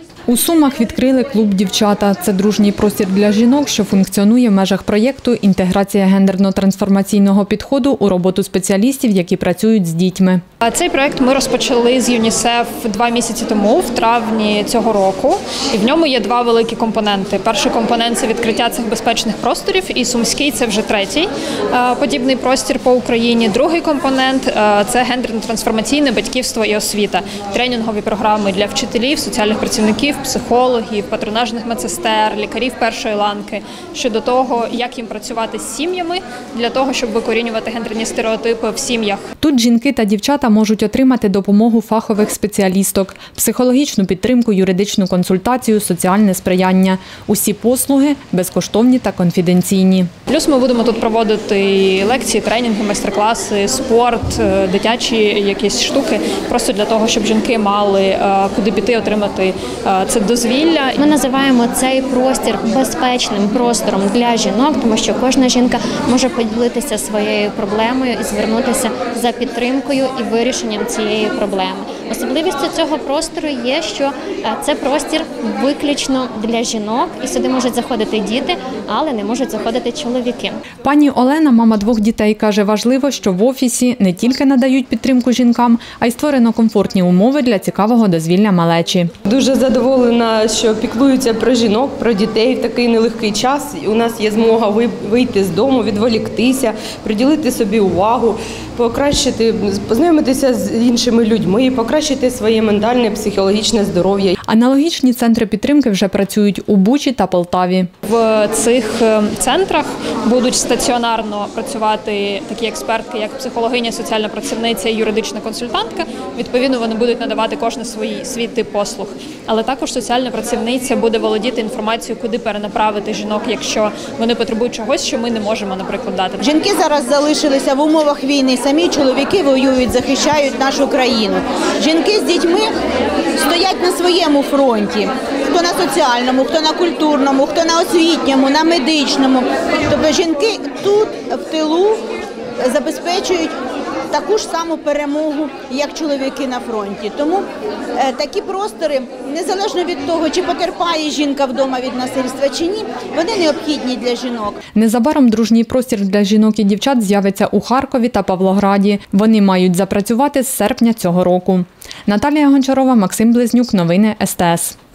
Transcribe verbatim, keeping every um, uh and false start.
У Сумах відкрили клуб «Дівчата». Це дружній простір для жінок, що функціонує в межах проєкту «Інтеграція гендерно-трансформаційного підходу» у роботу спеціалістів, які працюють з дітьми. Цей проєкт ми розпочали з ЮНІСЕФ два місяці тому, в травні цього року. І в ньому є два великі компоненти. Перший компонент – це відкриття цих безпечних просторів, і Сумський – це вже третій подібний простір по Україні. Другий компонент – це гендерно-трансформаційне батьківство і освіта. Тренінгові програми для вчителів, соціальних працівників, психологів, патронажних медсестер, лікарів першої ланки щодо того, як їм працювати з сім'ями для того, щоб викорінювати гендерні стереотипи в сім'ях. Тут жінки та дівчата можуть отримати допомогу фахових спеціалісток, психологічну підтримку, юридичну консультацію, соціальне сприяння. Усі послуги безкоштовні та конфіденційні. Плюс ми будемо тут проводити лекції, тренінги, майстер-класи, спорт, дитячі якісь штуки, просто для того, щоб жінки мали куди піти, отримати це дозвілля. Ми називаємо цей простір безпечним простором для жінок, тому що кожна жінка може поділитися своєю проблемою і звернутися за підтримкою і вирішенням цієї проблеми. Особливістю цього простору є, що це простір виключно для жінок, і сюди можуть заходити діти, але не можуть заходити чоловіки. Пані Олена, мама двох дітей, каже, важливо, що в офісі не тільки надають підтримку жінкам, а й створено комфортні умови для цікавого дозвілля малечі. Дуже задоволена, що піклуються про жінок, про дітей в такий нелегкий час. У нас є змога вийти з дому, відволіктися, приділити собі увагу, покращити, познайомитися з іншими людьми, покращити своє ментальне, психологічне здоров'я. Аналогічні центри підтримки вже працюють у Бучі та Полтаві. В цих центрах будуть стаціонарно працювати такі експертки, як психологиня, соціальна працівниця і юридична консультантка. Відповідно, вони будуть надавати кожен свій, свій тип послуг. Але також соціальна працівниця буде володіти інформацією, куди перенаправити жінок, якщо вони потребують чогось, що ми не можемо, наприклад, дати. Жінки зараз залишилися в умовах війни. Самі чоловіки воюють, захищають нашу країну. Жінки з дітьми стоять на своєму фронті. Хто на соціальному, хто на культурному, хто на освітньому, на медичному. Тобто жінки тут, в тилу, забезпечують таку ж саму перемогу, як чоловіки на фронті. Тому е, такі простори, незалежно від того, чи потерпає жінка вдома від насильства чи ні, вони необхідні для жінок. Незабаром дружній простір для жінок і дівчат з'явиться у Харкові та Павлограді. Вони мають запрацювати з серпня цього року. Наталія Гончарова, Максим Близнюк. Новини ес те ес.